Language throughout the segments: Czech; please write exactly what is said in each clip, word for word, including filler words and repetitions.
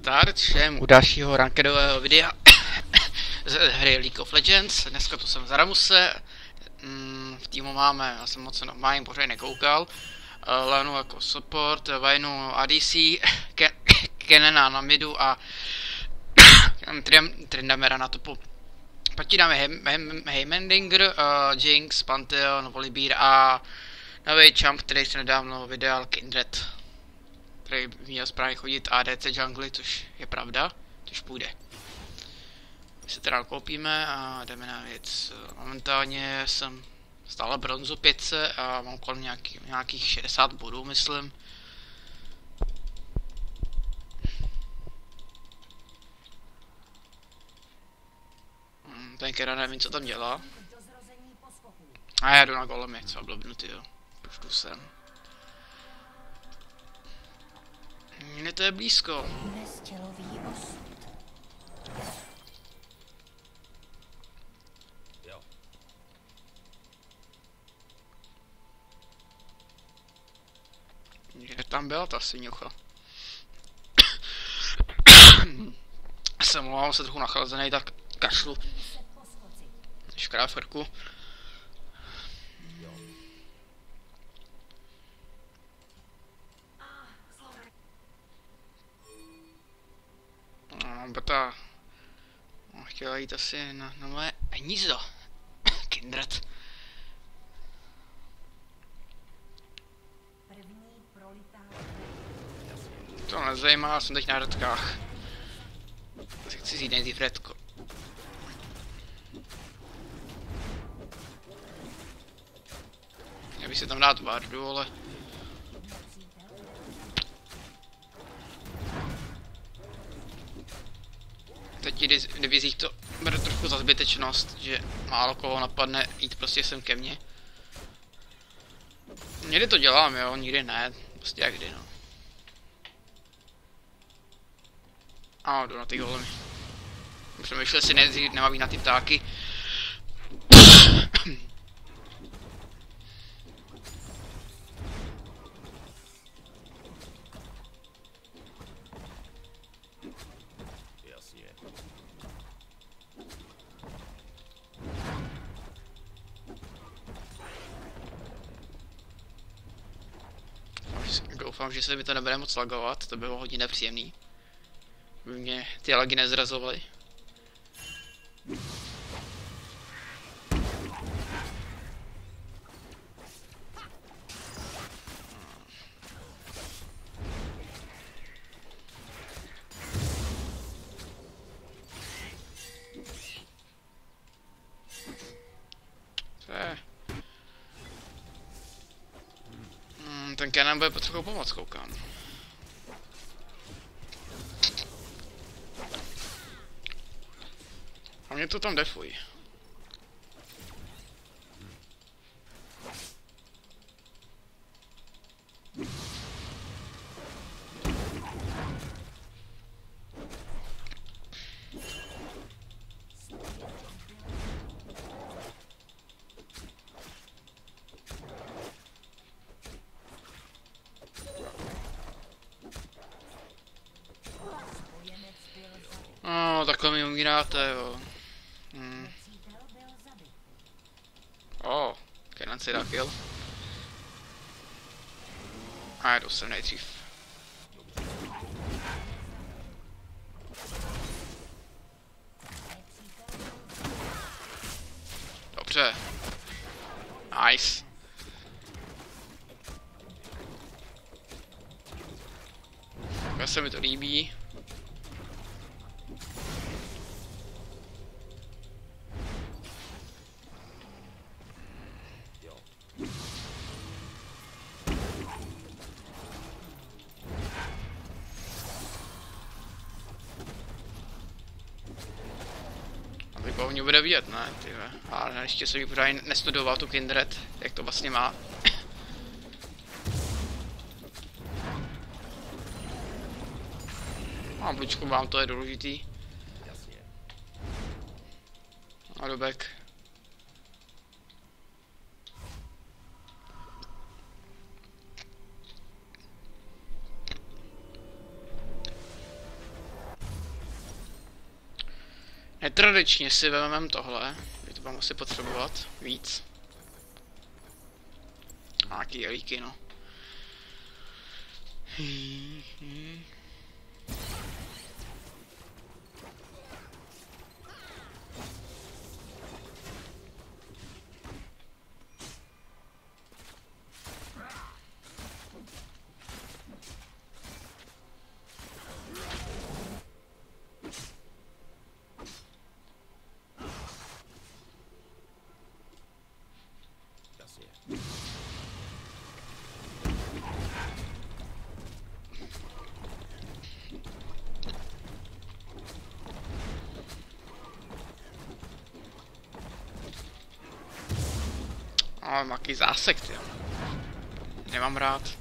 Nazdar, všem u dalšího rankedového videa z hry League of Legends. Dneska tu jsem za Ramuse. V týmu máme, já jsem moc normálně pořád nekoukal, Lenu jako support, Vaynu A D C, Kenena na midu a Tryndamera na topu. Proti dáme Heimendinger, Jinx, Pantheon, Volibear a nový champ, který se nedávno vydal, Kindred, který měl správně chodit A D C jungly, což je pravda, což půjde. My se teda koupíme a jdeme na věc. Momentálně jsem stále bronzu pětce a mám kolem nějaký, nějakých šedesát bodů, myslím. Ten Kera nevím, co tam dělá. A já jdu na golemy, co blbnutý, jo. Poštu sem. Mně to je blízko. Že tam byla ta sviňocha. Jsem mluvám se trochu nachlazený, tak kašlu. Než v kráferku. No, bata. Chtěla jít asi na, na moje hnízdo. Kindred. To nezajímá, jsem teď na redkách. Chci jít nejdřív redko. Měl bych si tam dát bardu, ale... Teď v divizích to beru trošku za zbytečnost, že málo koho napadne jít prostě sem ke mně. Někdy to dělám, jo, nikdy ne, prostě jak kdy, no. A jdu na ty golemy. Přemýšlel, jestli nejdřív nemá být na ty ptáky. Doufám, že se mi to nebude moc lagovat, to by bylo hodně nepříjemný. By mě ty lagy nezrazovaly. Co je? Hmm, ten Kenan bude potřebovat pomoc, koukám. A mě to tam defuj. No, takhle mi umíráte, jo. Hmm. O, oh, Kenan si dá kill. A jdu sem nejdřív. Dobře. Nice. Já se mi to líbí. Mě bude vidět, ne, tyhle. Ale ještě jsem ji pořád nestudoval tu Kindred, jak to vlastně má. A bličku vám to je důležitý. A dobek. Netradičně si vezmeme tohle, že to budeme asi potřebovat víc. Nějaký jelíky, no. Hmm, hmm. Ale mám jaký zásek, ty. Nemám rád.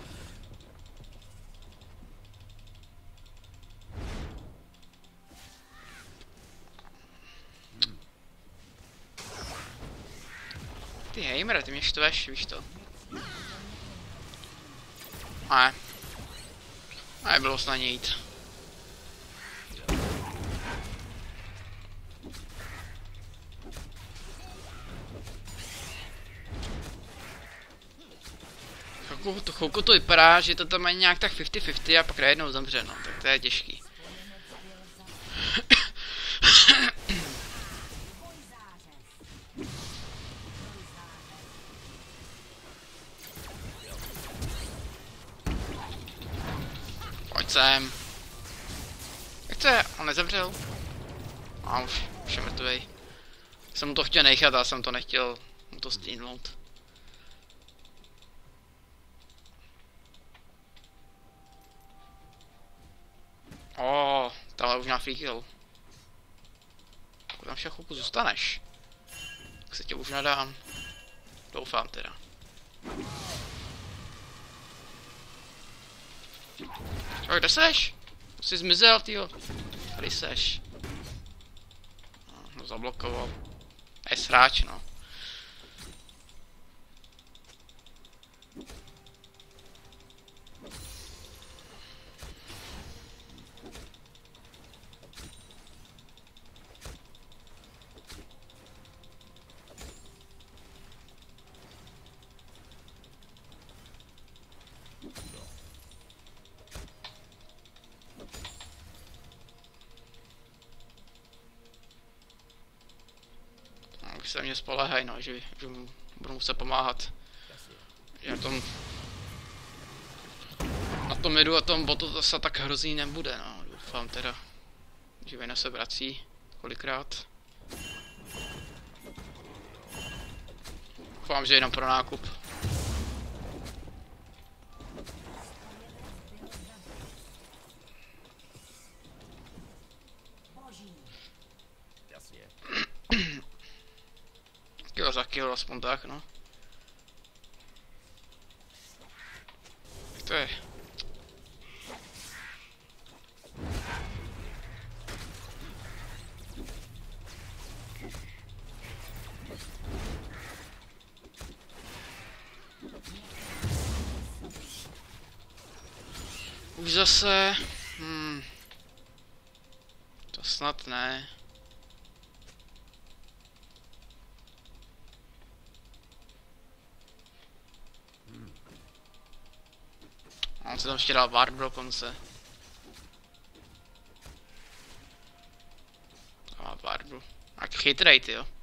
Ty hejmere, ty mě štveš, víš to. Ne. Nebylo snad jít. Chvilku to, chvilku to vypadá, že to tam mají nějak tak padesát padesát a pak najednou zemře, no, tak to je těžký. Pojď sem. Jak to je? On nezemřel? A už, už je mrtvej. Jsem mu to chtěl nechat, a jsem to nechtěl mu to stínnout. O, tohle už má free kill. Pokud tam však chvilku zůstaneš, tak se tě už nadám. Doufám teda. Čau, kde seš? Jsi zmizel, týjo. Tady seš. No, zablokoval. Je sráč, no. Už se mě spolehají, no, že, že mu budu muset pomáhat. Že na tom... Na tom jedu a tom botu to se tak hrozný nebude, no. Doufám teda, že Vayne se vrací kolikrát. Doufám, že jenom pro nákup. Kilo za kilo, aspoň tak, no. Jak to je? Už zase... Hmm. To snad ne. On se tam ještě dal ward dokonce. A wardu. Jak chytrej, ty jo.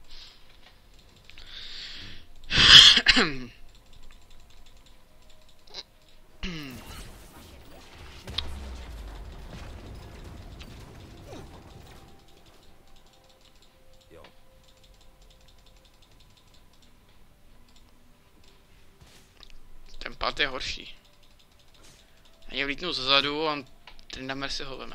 Ten pad je horší. Já vlítnu zezadu a Tryndamere si ho veme.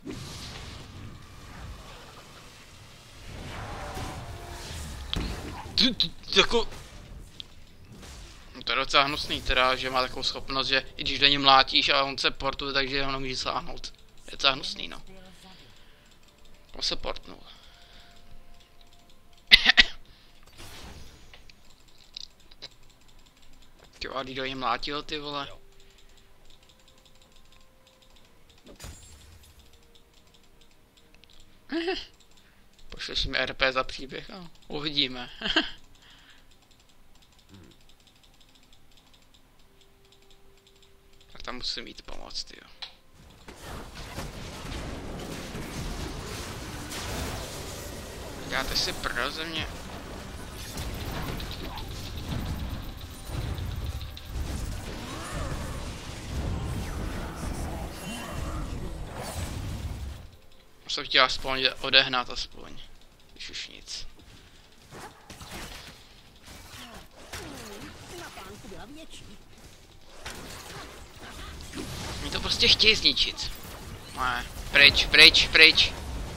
Jako... To je docela hnusný teda, že má takovou schopnost, že i když do něj mlátíš a on se portuje, takže ho nemůže sáhnout. Je docela hnusný, no. On se portnul. Jo, a do něj mlátil, ty vole. Slyšíme R P za příběh, no. Uvidíme. Tak tam musím jít pomoct, jo. Děláte si prdel ze mě. Jsem chtěl aspoň odehnat aspoň. Když už nic. Mě to prostě chtějí zničit. Ne, pryč, pryč, pryč.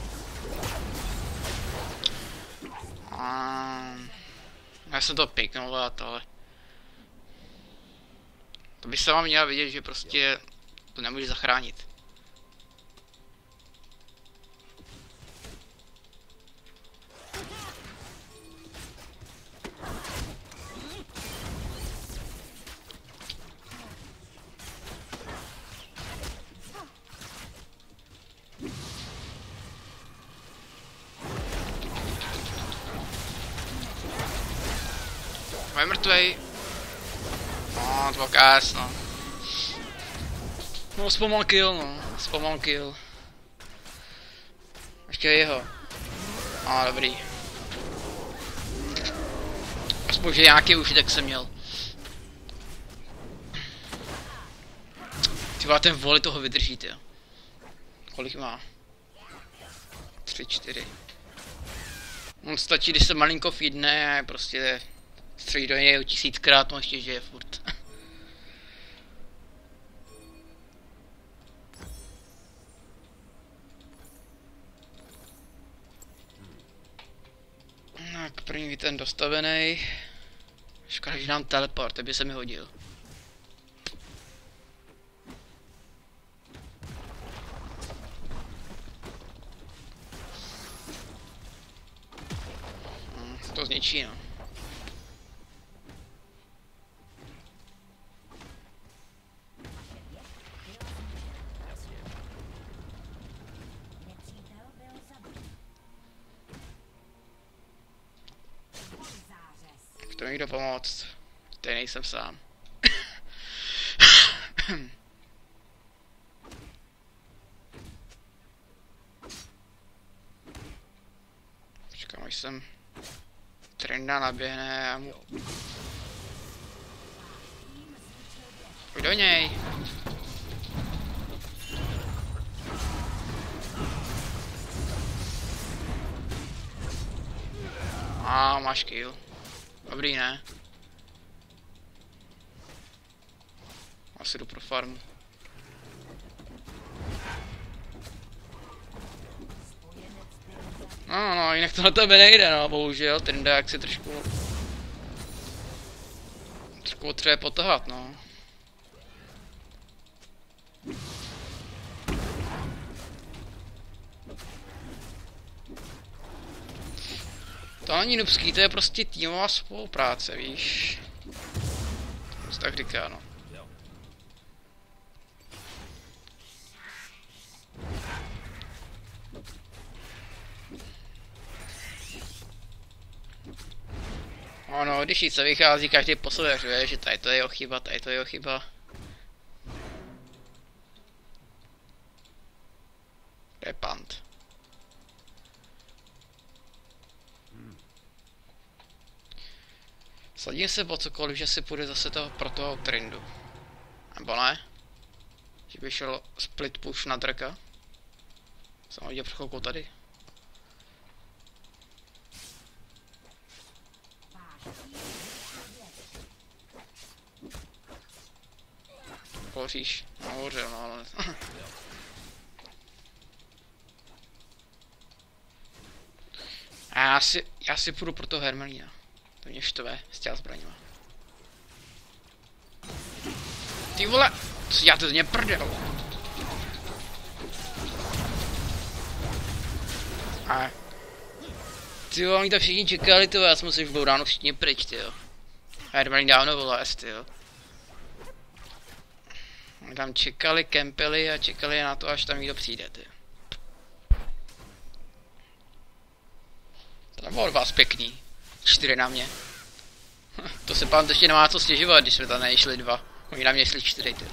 Um, já jsem to piknul, ale to by se vám měla vidět, že prostě to nemůže zachránit. Je mrtvej. No, to byl kás, no. No, zpomal kill, no. Zpomal kill. Ještě jeho. No, dobrý. Aspoň, že nějaký užitek jsem měl. Tyba, ten voli toho vydržíte, jo. Kolik má? Tři, čtyři. On stačí, když se malinko feedne a prostě střelí do něj tisíckrát, no ještě žije furt. Tak první ten dostavený. Škoda, že nám teleport, by se mi hodil. Hm, to zničí, no. Chce mi někdo pomoct. Tady nejsem sám. Počkám, až jsem Trenda naběhne a mu... Pojď do něj. A máš kill. Dobrý, ne? Asi jdu pro farmu. No, no, jinak to na tebe nejde, no, bohužel. Ten jak si trošku... Trošku potřebuje potahat, no. To není nubský, to je prostě týmová spolupráce, víš. To se tak říká, no. Ano, když se vychází, každý po sobě řve, že tady to je jeho chyba, tady to je jeho chyba. Repant. Sadím se o cokoliv, že si půjde zase toho, pro toho Trindu. Nebo ne? Že by šel split push na Draka. Jsem viděl před chvilkou tady. Hoříš. No, hořel, no, ale... A já si, já si půjdu pro toho Hermelína. To mě štve s těma zbraněma. Ty vole, co děláte z mě prdel? A... Ty jo, oni to všichni čekali, ty jo, já jsem si už byl ráno všichni pryč, ty jo. Hermelín dávno vylez, ty jo. Oni tam čekali, kempeli a čekali na to, až tam někdo přijde, ty jo. To bylo vás pěkný. Čtyři na mě. To se pán ještě nemá co stěžovat, když jsme tam nejšli dva. Oni na mě šli čtyři, ty.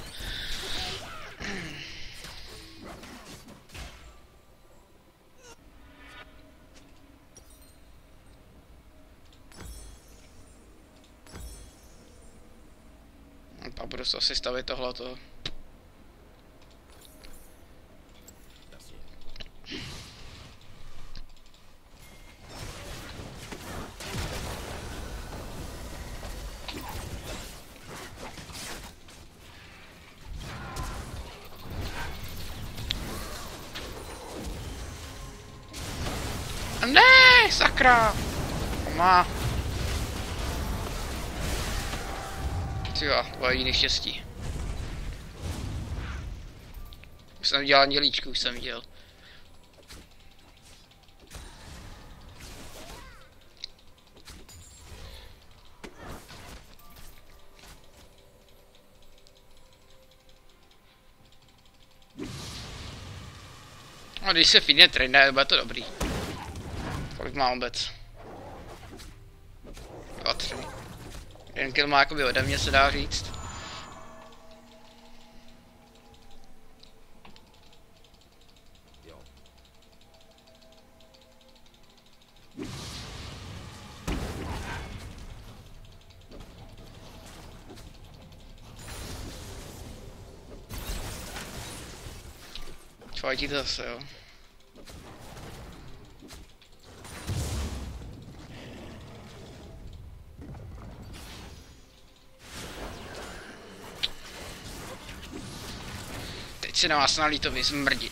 A budu se asi stavit tohleto. Ne, sakra! Má. Tyjo, to bylo jediný štěstí. Už jsem dělal dělíčku, už jsem viděl. A když se fitně trénuje, bude to dobrý. Kolik má obec? Dva, tři. Jeden kill má jakoby ode mě, se dá říct. Čvajtí to zase, jo. Teď si na vás nalí to vyzmrdí.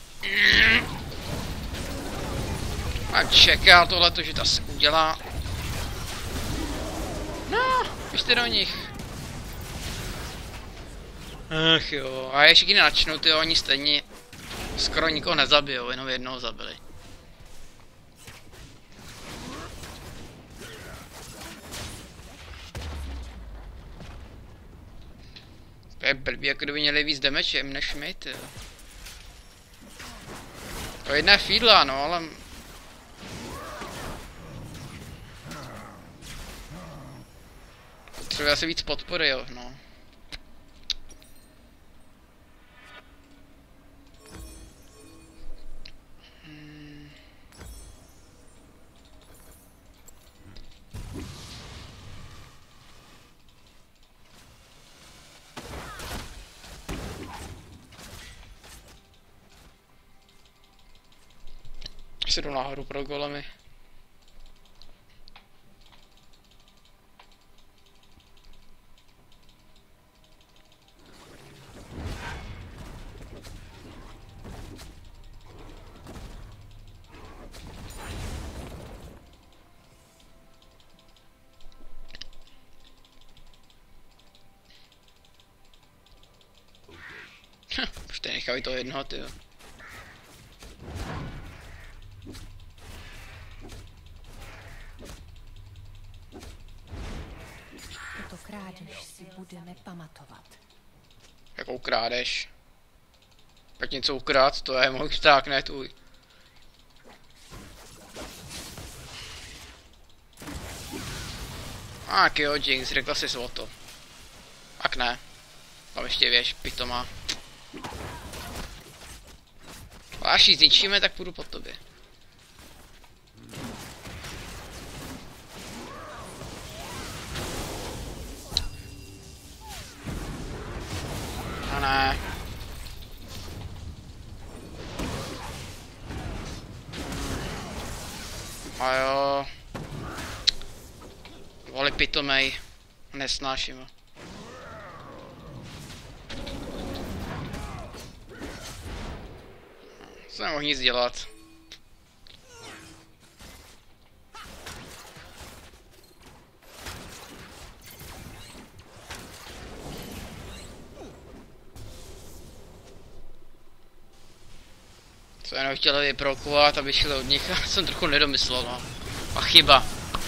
A čeká tohleto, že to se udělá. No, běžte do nich. Ach jo, a ještě když načnou, ty oni stejně skoro nikoho nezabijou, jenom jednoho zabili. To je blbý, jako kdyby měli víc damage než my, ty. To jedna je fídla, no, ale... Potřebuje asi víc podpory, jo, no. Si jdu nahoru pro golemy. Už tady nechají toho jednoho, tyjo. Krádež si budeme pamatovat. Jakou krádež? Pak něco ukrát, to je můj pták, ne tvůj. Tak jo, Jinx, řekla jsi o to. Tak ne. Tam ještě věž, pitoma. Až ji zničíme, tak půjdu po tobě. Ne. A jo. Vole pitomej. Nesnáším ho. Co nemohl nic dělat. Co jenom chtěl vyprovokovat, aby šli od nich, a jsem trochu nedomyslel, no. A chyba.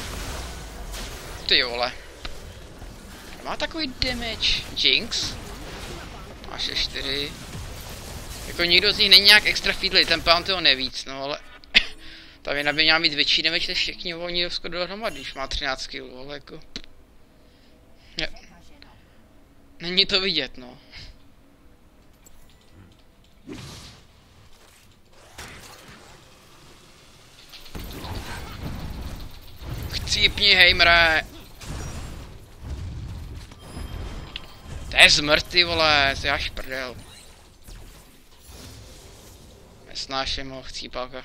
Ty vole. Má takový damage. Jinx? Máš čtyři. Jako nikdo z nich není nějak extra feedly, ten Pantheon nevíc, no ale... Ta věna by měla mít větší damage než všichni oni skoro dohromady, když má třináct kilů, ale jako... Ne. Není to vidět, no. Chcípni, hejmre! To je zmrt, ty vole, jsi až prdel. Nesnáším ho, chcípáka.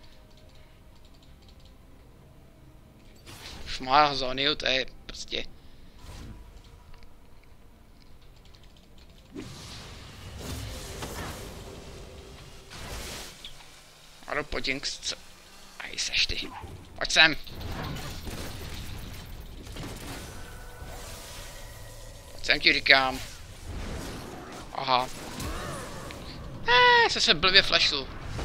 Už má zóniu, to je prostě... Aro, pojď, co? Aj, seš ty. Pojď sem. Pojď sem, ti říkám. Aha. Eee, se se blbě flashlu.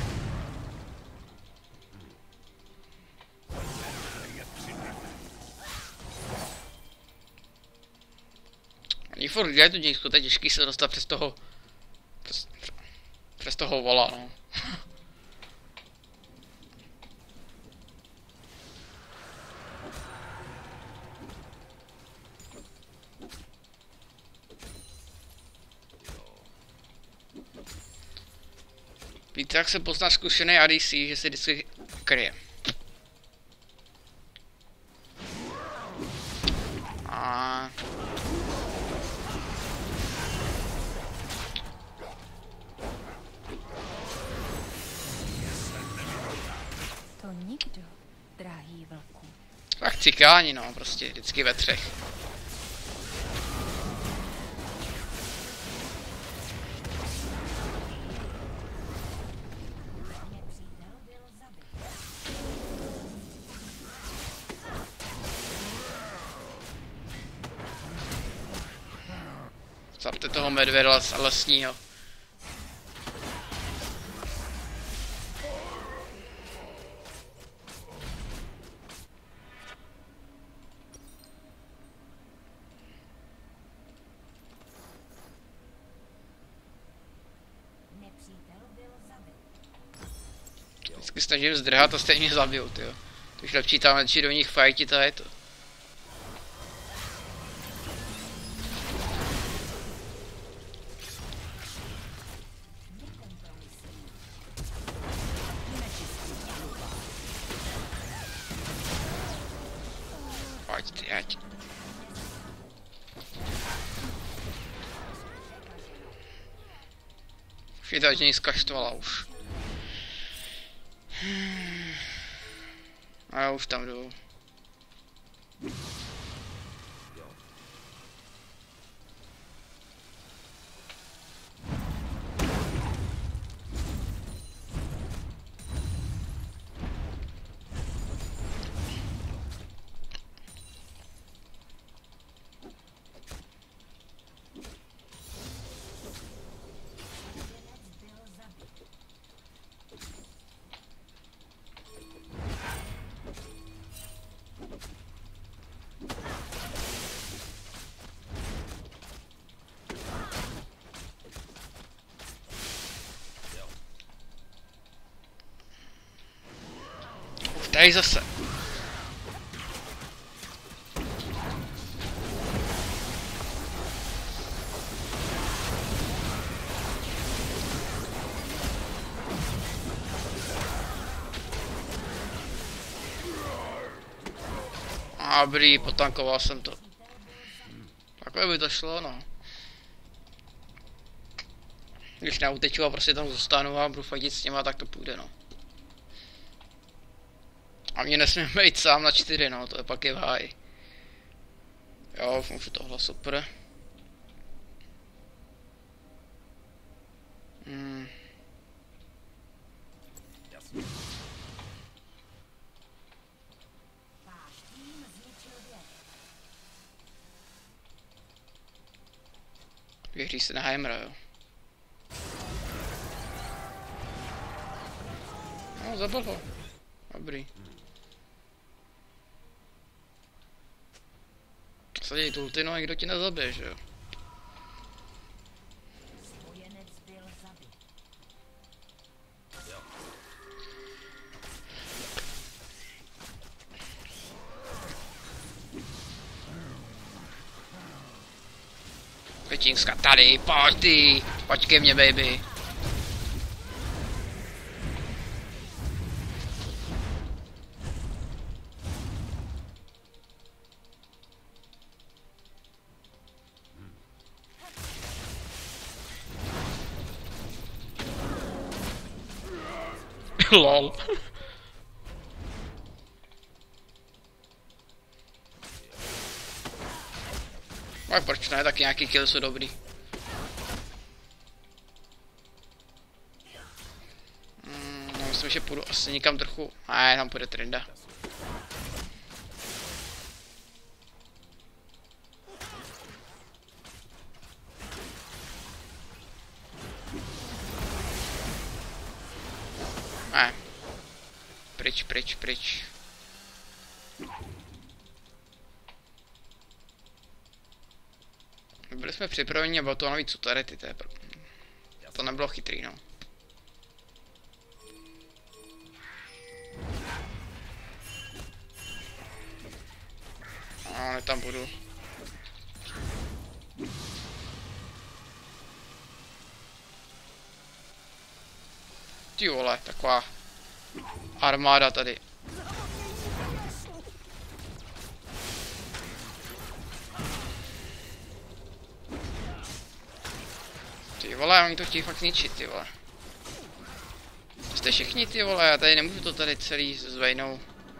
Oni furt dělají tu dísku, to je těžký se dostat přes toho... Přes, přes toho vola, no. Víte, jak se pozná zkušený A D C, že se vždycky kryje. A... To nikdo, drahý vlku. Tak cikáni, no, prostě vždycky ve třech. Zapte toho medvěda lesního. Vždycky snažím zdrhat a stejně zabijou, tyjo. Když lepší tam lepší do nich fajtit a je to. Pojď ty, ať. Už je to ať něj zkaštovala už. A já už tam jdu. Tady zase. Dobrý, potankoval jsem to. Takhle by to šlo, no. Když neuteču a prostě tam zůstanu a budu fajtit s něma, tak to půjde, no. A mě nesmím být sám na čtyři, no, to je pak je v háji. Jo, můžu tohle, super. Hmm. Věří se na Heimera, jo. No, zabil ho. Dobrý. Sadej tu ulti, no a nikdo ti nezabije, že jo. Jinxka tady, pojď ty, pojď ke mně, baby. Lol. A proč ne, tak nějaký kill jsou dobrý. Hmm, no, myslím, že půjdu asi někam trochu. Ne, tam půjde Trinda. Ne. Pryč, pryč, pryč. Byli jsme připraveni, bylo to navíc utarety, to je pro... To nebylo chytrý, no. No, tam budu. Ty vole, taková armáda tady. Ty vole, oni to chtějí fakt zničit, ty vole. Jste všichni, ty vole, já tady nemůžu to tady celý zvejnou.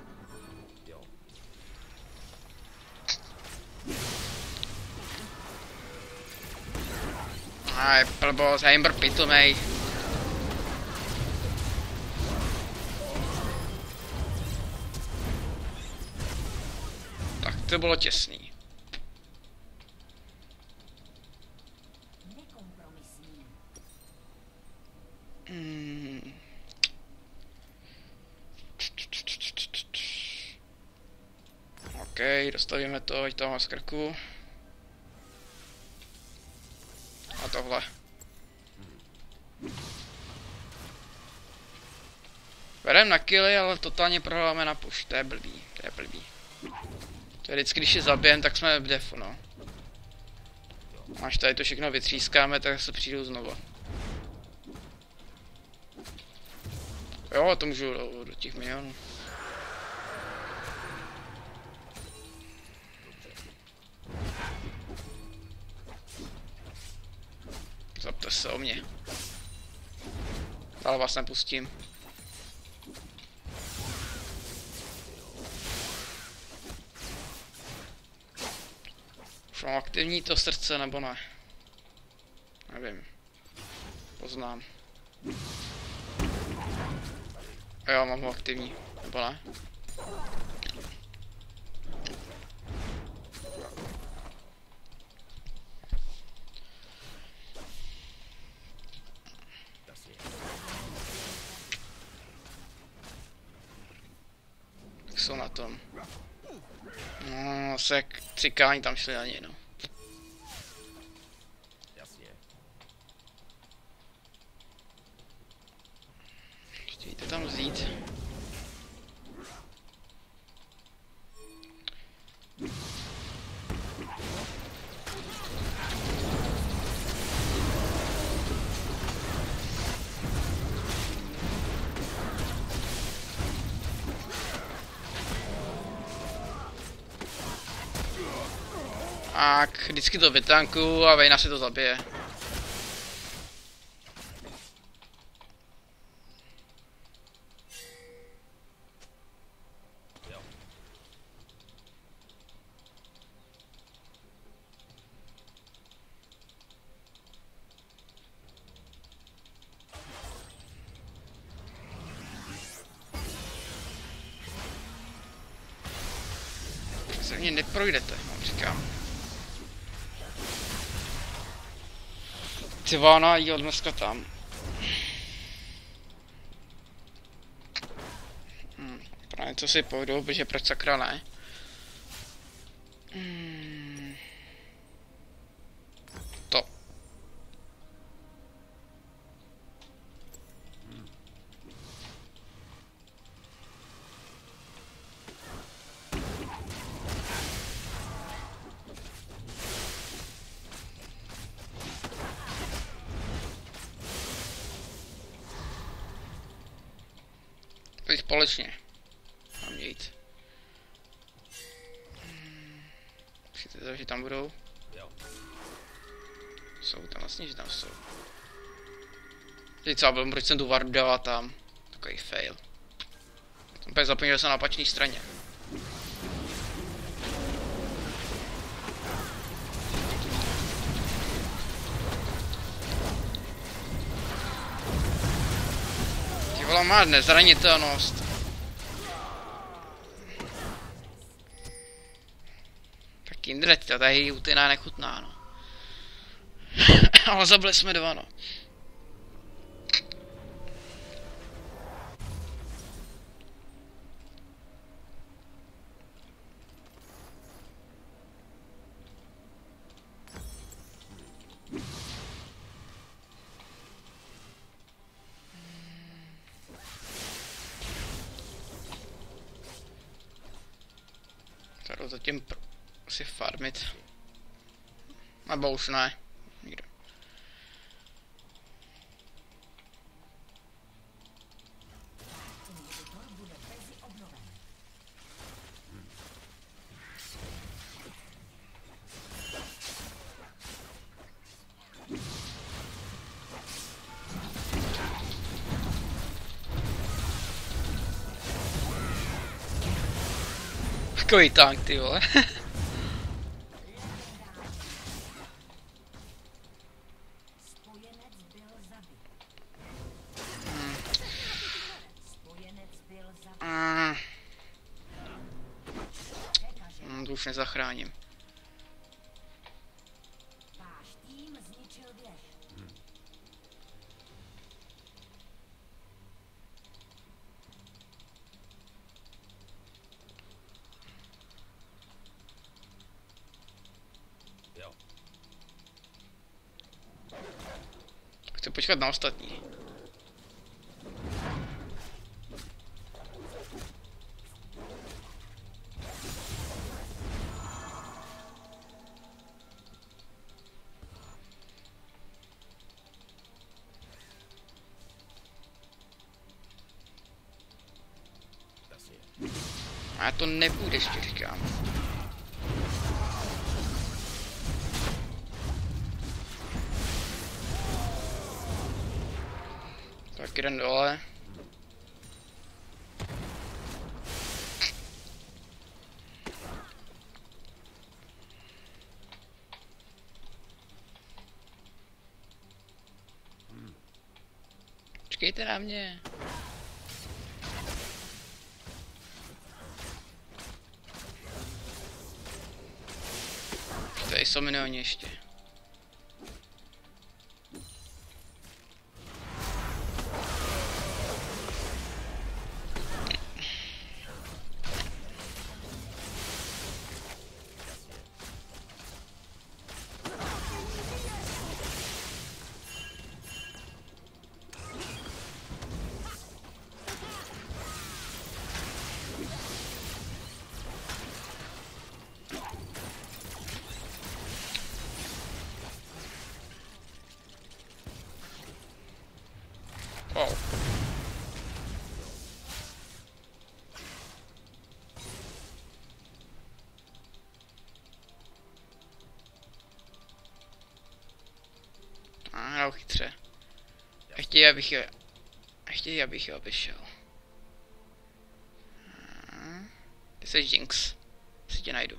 Aj, blbo, Zaimber pitomej. Tak to bylo těsný. Hmm. OK, dostavíme to, ať to mám z krku. A tohle. Bereme na killy, ale totálně prohráváme na push, to je blbý, to je blbý. To je vždycky, když je zabijem, tak jsme v defu, no. Až tady to všechno vytřískáme, tak se přijdu znova. Jo, to můžu do, do těch minionů. Zapte se o mě. Ale vás nepustím. Už mám aktivní to srdce, nebo ne? Nevím. Poznám. Jo, mám ho aktivní, nebo ne? Jak jsou na tom? No, se jak třikání tam šli na něj, no. Chtějte tam vzít. Tak, vždycky to vytankuju a Vayna si to zabije. Se mě neprojdete, vám říkám. Sivana jí od dneska tam. Hmm, právě co si pojdu, protože proč sakra ne? Hmm. To. šli společně. Mám jít. Myslíte to, že tam budou? Jsou tam vlastně, že tam jsou. Teď co, byl, proč jsem tu vardu dala tam. Takový fail. Jsem úplně zapomněl, že jsem na opačné straně. Ty vole, má nezranitelnost. Tak Kindred, ta tady utyná nechutná, no. Ale zabili jsme dva, no. Tady zatím si farmit. Nebo už ne. Nikdo. Takový tank, ty vole. mm. Mm, to už nezachráním. Chci počkat na ostatní. A to nebude, ještě říkám. Tak jdem dole. Počkejte na mě. Tady jsou minioni ještě. Wow. A hrál chytře. A chtějí, abych je... A chtějí, abych je obešel. Ty jsi Jinx. Si tě najdu.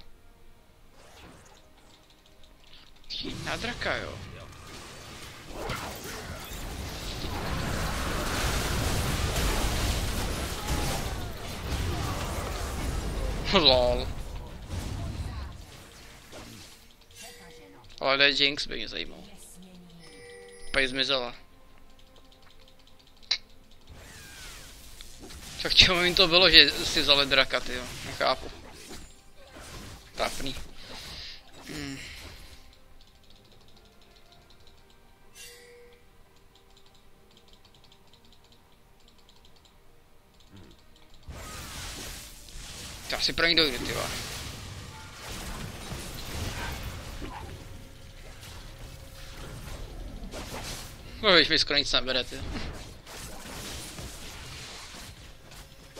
Chtějí na draka, jo. Lol. Ale Jinx by mě zajímal. Pak zmizela. Tak čemu jim to bylo, že si vzali draka, tyjo, nechápu. Trapný. Hmm. Já si pro ní dojdu, tyva. No, když mi skoro nic nebere, ty.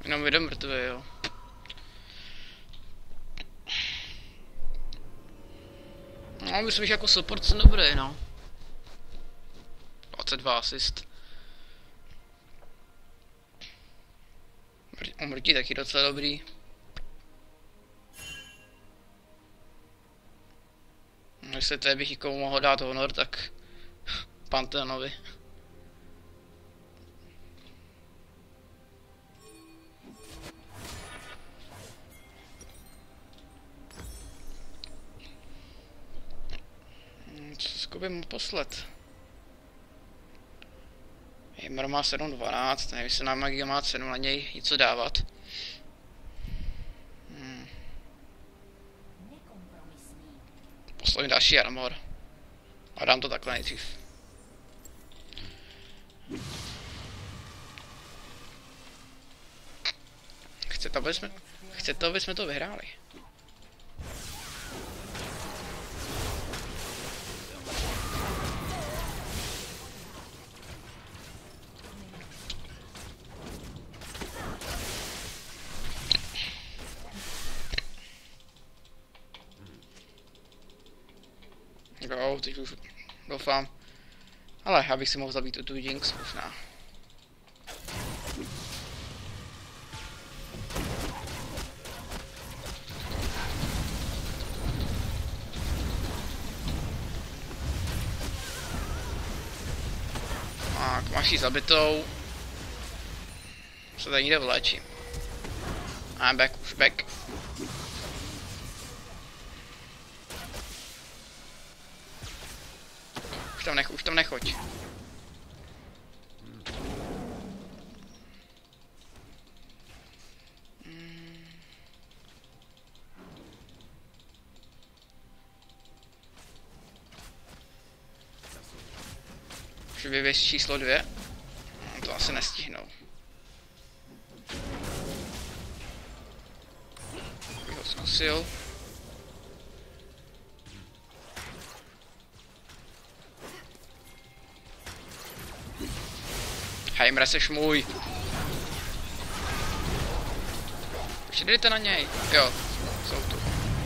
Jenom jde mrtvý, jo. No, myslím, že jako support jsem dobrý, no. dvacet dva asist. Umrtí taky docela dobrý. Jestli tady bych někomu mohl dát honor, tak Pantheonovi. Co zkusím posled? Heimer má sedm dvanáct, nevím, jestli nám Magia má cenu na něj něco dávat. Hmm. Poslední další armor. A dám to takhle nejdřív. Chcete, aby jsme, chcete, aby jsme to vyhráli. Jo, teď už doufám. Ale já bych si mohl zabít tu Jinx možná. Tak, máš ji zabitou. Se tady někde vléčím. I'm back, už back. Už tam nech, už tam nechoď. Hmm. Už vyvěs číslo dvě. No, to asi nestihnou. Bych ho zkusil. Heimer, seš můj. Ještě jdete na něj. Jo, jsou tu.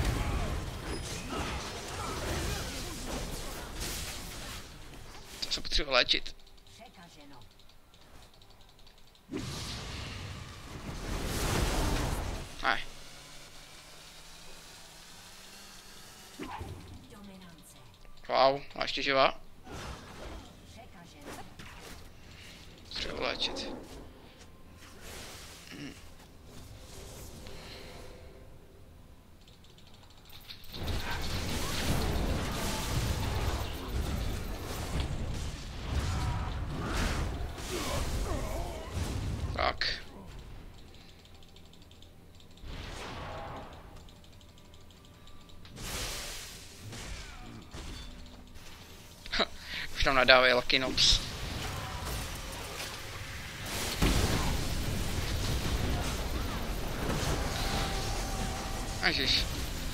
To se potřebuji léčit. Ne. Wow, a ještě živá. Potřebuji léčit. Hmm. Tak. Už nám nadávají Lucky Noobs. Ježiš.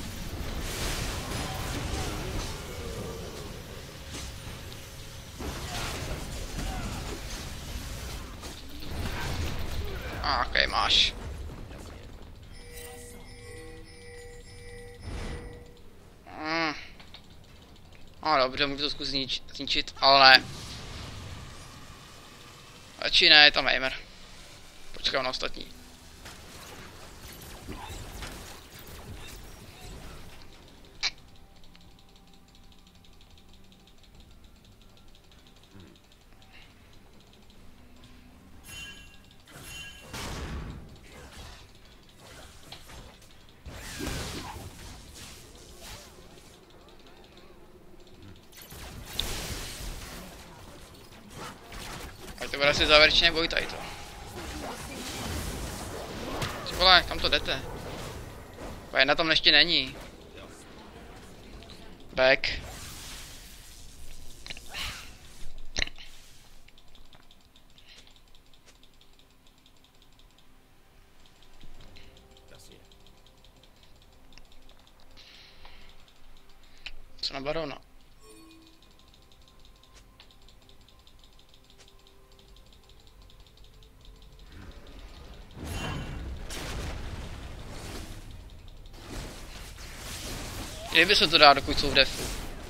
A, okay, máš. Mm. A dobře, můžu to zkusit znič, zničit, ale ne. Radši ne, je tam Heimer. Počkám na ostatní. To bude asi závěrečný boj tady to. Ty vole, kam to jdete? Jedna tam ještě není. Back. Co na barona? Kdyby se to dá, dokud jsou v defu.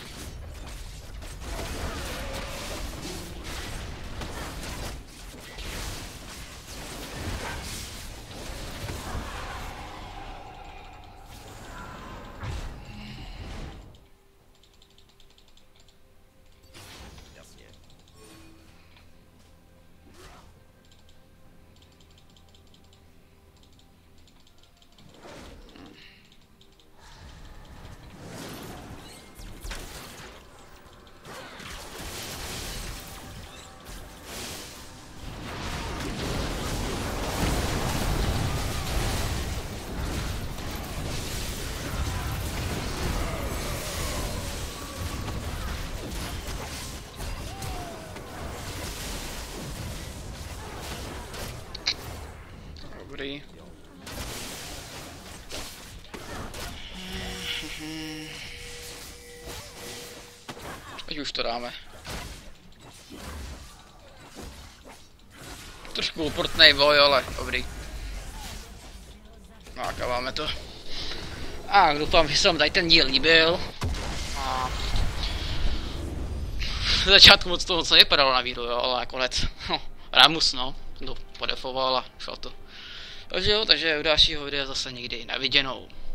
Dobrý. Teď už to dáme. Trošku uportnej boj, ale dobrý. No a máme to. A doufám, že se vám tady ten díl líbil. A v začátku moc to moc nevypadalo na víru, jo, ale nakonec, no, Ramus, no, to podefoval a šlo to. Takže jo, takže u dalšího videa zase někdy na viděnou.